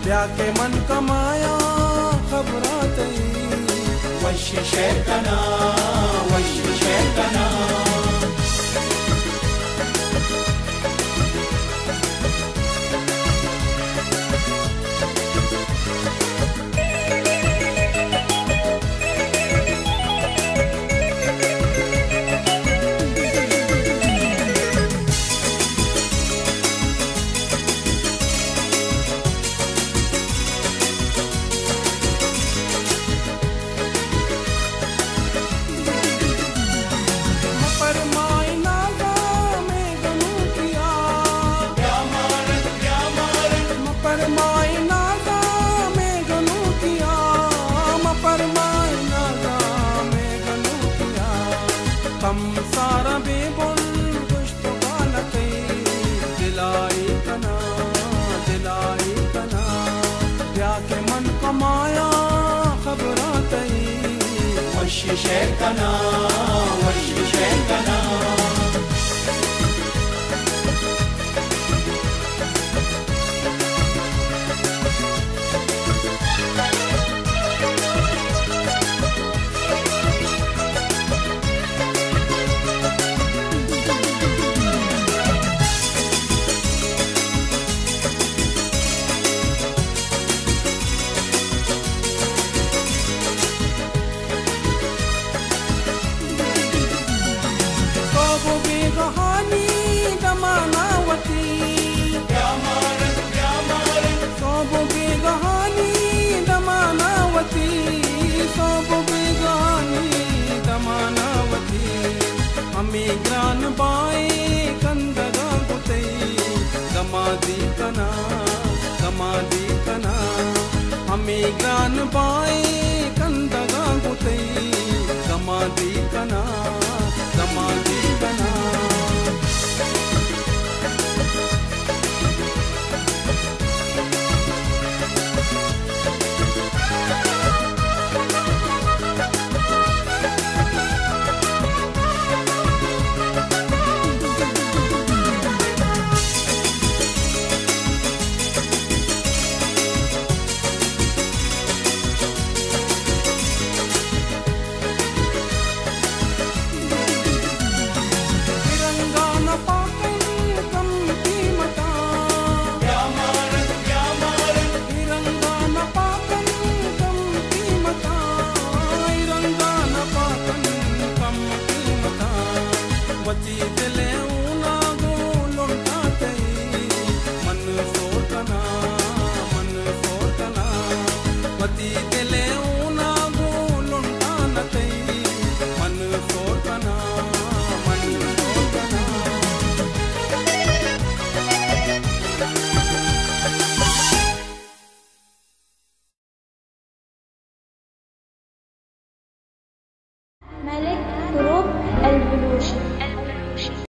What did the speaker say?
ब्याह के मन कमाया खबरात वश शैतना वश शैतना सारा बेबुन कुश्त बालते दिलाई कना ब्याह के मन कमाया खबरात वश शैतना वश शैतना कहानी दमानावती सोबो की कहानी दमानावती सोबो की कहानी दमानावती हमें ग्रान बाए कंदगा गुते गमादी कना हमें ग्रान बाए कंदगा गुते गमादी कना